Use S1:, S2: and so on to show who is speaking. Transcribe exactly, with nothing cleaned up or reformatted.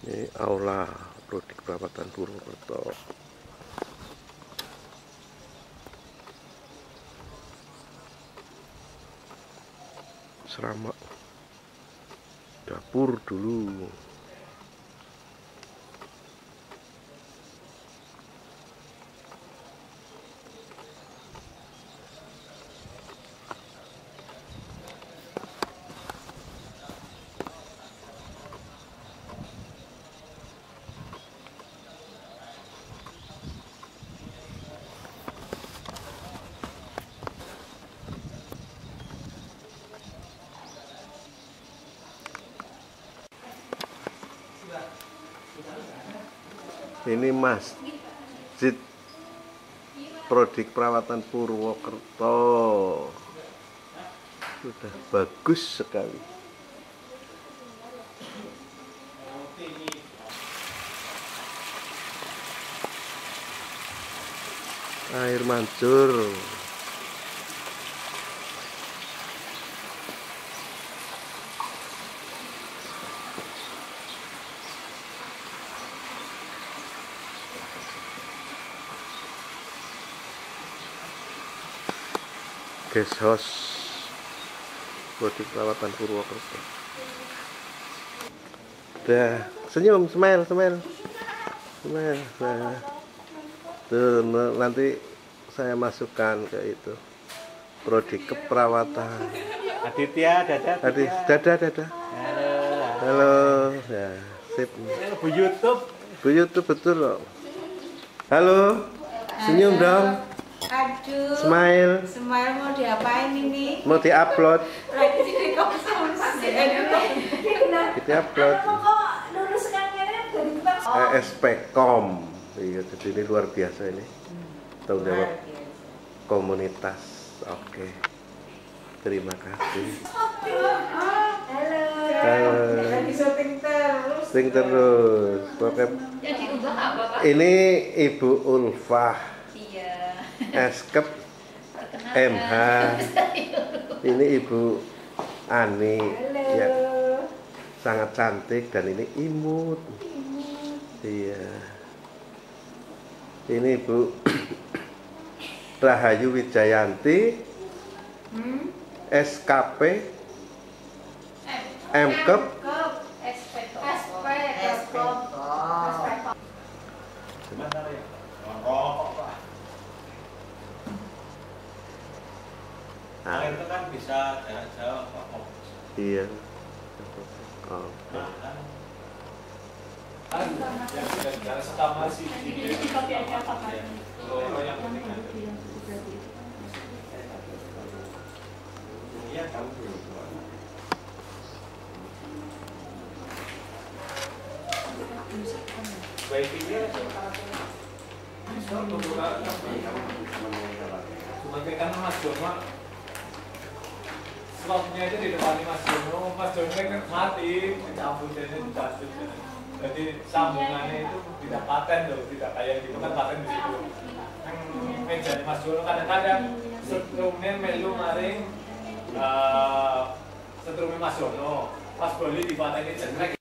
S1: Ini aula PRODI Keperawatan Purwokerto. Serama dapur dulu. Ini masjid PRODI Keperawatan Purwokerto, sudah bagus sekali. Air mancur. Guest house PRODI Keperawatan Purwokerto. Udah senyum, smile, smile, smile. Nah. Tuh, nanti saya masukkan ke itu PRODI Keperawatan.
S2: Aditya, dadah.
S1: Aditya, dadah, dadah.
S2: Halo.
S1: Halo, ya, sip.
S2: Bu YouTube.
S1: Bu YouTube betul loh. Halo, senyum dong.
S3: Aduh,
S1: Smile.
S3: Smile mau diapain ini?
S1: Mau diupload.
S3: Lagi jadi konsumsi.
S1: Kita upload.
S3: Kok lulus sekarang dari
S1: Eh, S P Kom. Iya, jadi ini luar biasa ini. Tanggung jawab komunitas. Oke. Terima kasih.
S3: Halo.
S1: Halo.
S3: Lagi syuting terus.
S1: Syuting terus. Pokoknya ini Ibu Ulfah. S K M H. Ini Ibu Ani. Ya. Sangat cantik dan ini imut. Iya. Ini Ibu Rahayu Wijayanti.
S3: Hmm?
S1: S K P M K
S3: S P K.
S2: Sebentar ya. Rokok, Pak. Air itu kan bisa jarak jauh, Pak.
S1: Iya. Oh.
S2: Kan yang sudah jarak sekamar sih. Jadi dipakai apa, Pak? Kalau yang penting ada. Iya, tahu dulu. Baik ini bisa membuka cuma kan Mas Jono slotnya itu di depan Mas Jono. Mas Jono kan mati, dicabut ini dicabut. Jadi sambungannya itu tidak paten loh, tidak kayak gitu kan paten di situ. Yang meja Mas Jono kadang-kadang setrumnya melu maring uh, setrumnya Mas Jono. Pas beli di paten ini jenrek